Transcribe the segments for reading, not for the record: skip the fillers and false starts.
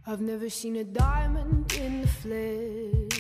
I've never seen a diamond in the flesh.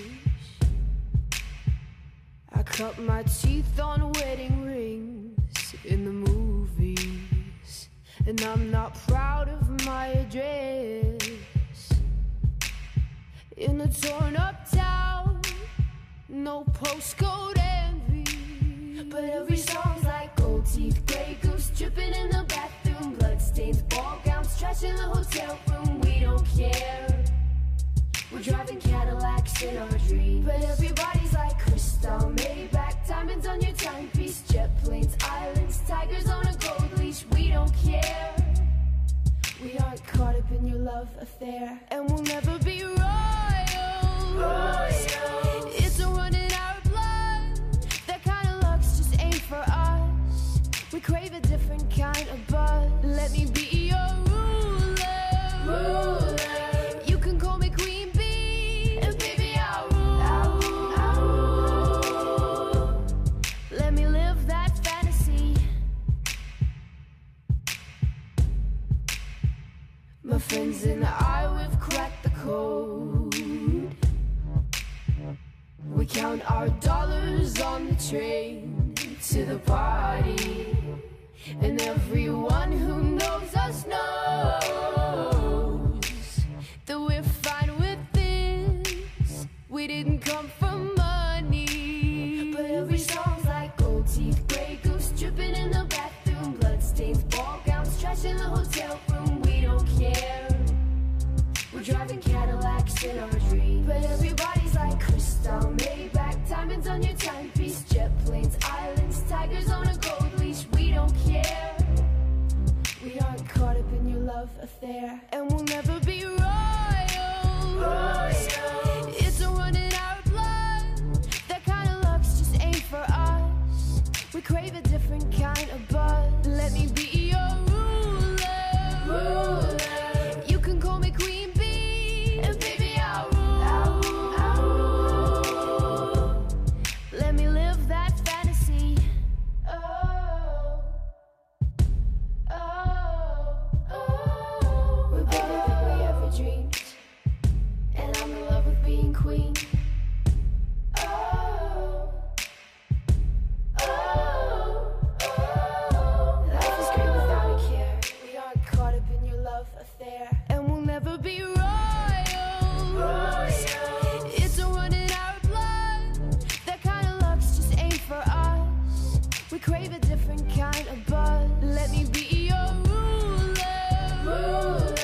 I cut my teeth on wedding rings in the movies, and I'm not proud of my address. In a torn up town, no postcode envy, but every song's like gold teeth, grey goose dripping in the bathroom, bloodstains, ball gowns, trash in the hotel room. We don't care. We're driving Cadillacs in our dreams, but everybody's like crystal, Maybach, diamonds on your timepiece, jet planes, islands, tigers on a gold leash. We don't care. We aren't caught up in your love affair, and we'll never be royals. It's a run in our blood. That kind of luck's just ain't for us. We crave a different kind of buzz. Let me be your ruler. You can call me Queen Bee, and baby I'll rule. Let me live that fantasy. My friends and I, we've cracked the code. We count our dollars on the train to the party, and everyone who knows us knows that we're fine with this. We didn't come from money, but every song's like gold teeth, grey goose dripping in the bathroom, bloodstains, ball gowns, trash in the hotel room. We don't care. We're driving Cadillacs in our dreams, but everybody's like crystal, Maybach, diamonds on your timepiece, jet planes, islands, tigers on a gold leash. We don't care. We aren't caught up in your love affair, and we'll never be royals. It's a run in our blood. That kind of luck's just ain't for us. We crave a different kind of buzz. Let me be your ruler. You can call me Queen Bee, and baby I'll rule. Let me live that fantasy. We're better than we ever dreamed, and I'm in love with being queen. Life is great without a care. We aren't caught up in your love affair, and we'll never be royals. It's a run in our blood. That kind of luck's just ain't for us. We crave a different kind of buzz. Let me be your ruler.